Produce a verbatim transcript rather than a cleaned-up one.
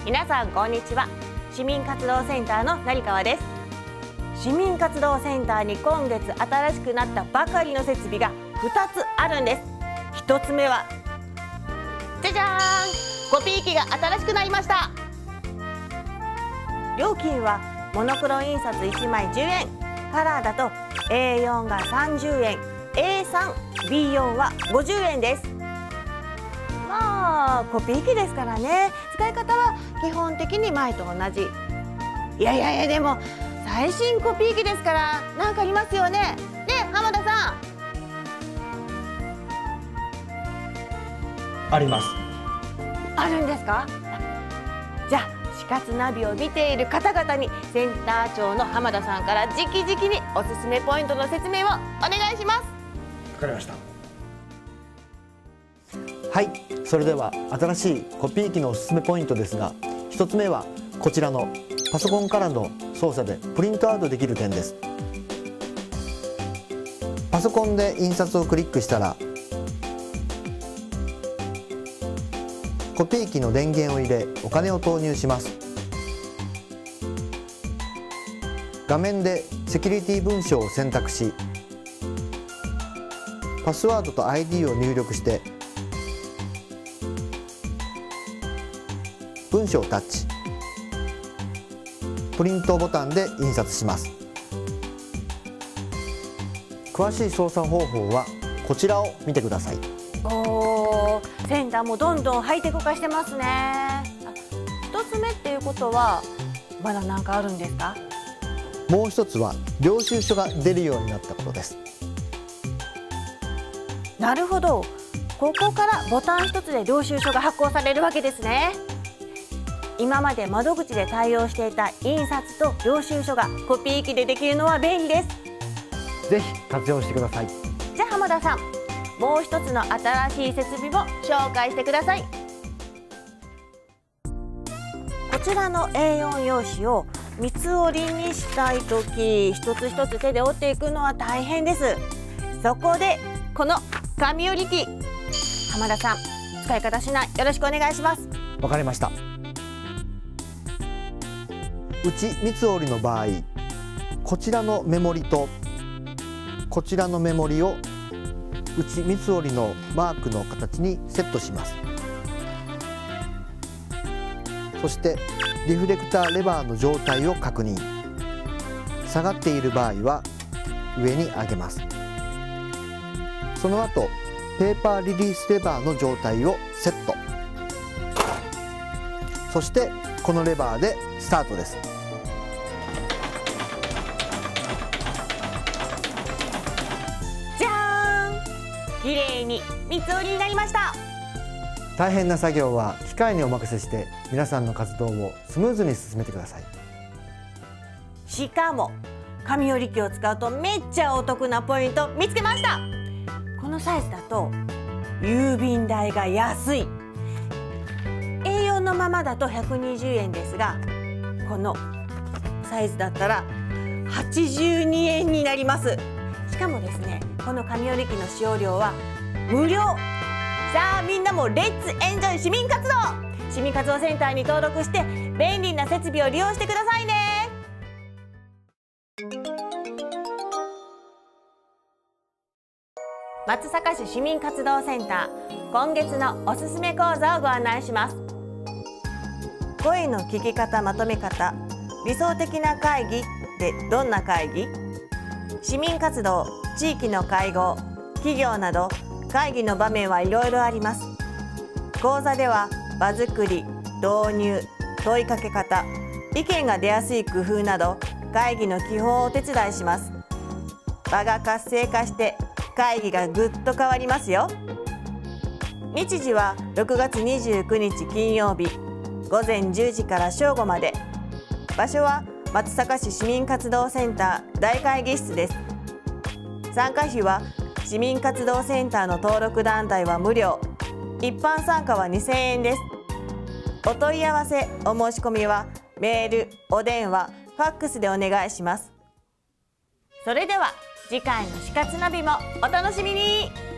皆さんこんにちは。市民活動センターの成川です。市民活動センターに今月新しくなったばかりの設備がふたつあるんです。ひとつめはじゃじゃーん、コピー機が新しくなりました。料金はモノクロ印刷いちまいじゅうえん、カラーだと エーよん がさんじゅうえん、エーさん、ビーよん はごじゅうえんです。まあコピー機ですからね、使い方は基本的に前と同じ。いやいやいや、でも最新コピー機ですから何かありますよね。ね、浜田さん。 あります。 あるんですか。じゃあ死活ナビを見ている方々にセンター長の浜田さんから直々におすすめポイントの説明をお願いします。 わかりました。はい、それでは新しいコピー機のおすすめポイントですが、ひとつめはこちらのパソコンからの操作でプリントアウトできる点です。パソコンで印刷をクリックしたらコピー機の電源を入れお金を投入します。画面でセキュリティ文章を選択し、パスワードと アイディー を入力して文章をタッチ、プリントボタンで印刷します。詳しい操作方法はこちらを見てください。 おー、センターもどんどんハイテク化してますね。あ、一つ目っていうことはまだ何かあるんですか。 もう一つは領収書が出るようになったことです。 なるほど、ここからボタン一つで領収書が発行されるわけですね。今まで窓口で対応していた印刷と領収書がコピー機でできるのは便利です。 ぜひ活用してください。 じゃあ浜田さん、もう一つの新しい設備も紹介してください。こちらの エーよん 用紙を三つ折りにしたいとき、一つ一つ手で折っていくのは大変です。そこでこの紙折り機、浜田さん使い方指南よろしくお願いします。 わかりました。内三つ折りの場合、こちらのメモリとこちらのメモリを内三つ折りのマークの形にセットします。そしてリフレクターレバーの状態を確認。下がっている場合は上に上げます。その後ペーパーリリースレバーの状態をセット。そしてこのレバーでスタートです。 じゃーん、綺麗に三つ折りになりました。 大変な作業は機械にお任せして皆さんの活動をスムーズに進めてください。 しかも紙折り機を使うとめっちゃお得なポイント見つけました。このサイズだと郵便代が安い。 エーよん のままだとひゃくにじゅうえんですが、このサイズだったらはちじゅうにえんになります。しかもですね、この紙折り機の使用料は無料。さあみんなもレッツエンジョイ市民活動、市民活動センターに登録して便利な設備を利用してくださいね。松阪市市民活動センター、今月のおすすめ講座をご案内します。声の聞き方まとめ方、理想的な会議でどんな会議？市民活動、地域の会合、企業など会議の場面はいろいろあります。講座では場作り、導入、問いかけ方、意見が出やすい工夫など会議の基本をお手伝いします。場が活性化して会議がぐっと変わりますよ。日時はろくがつにじゅうくにち金曜日ごぜんじゅうじから正午まで。場所は松阪市市民活動センター大会議室です。参加費は市民活動センターの登録団体は無料、一般参加はにせんえんです。お問い合わせお申し込みはメール、お電話、ファックスでお願いします。それでは次回の死活ナビもお楽しみに。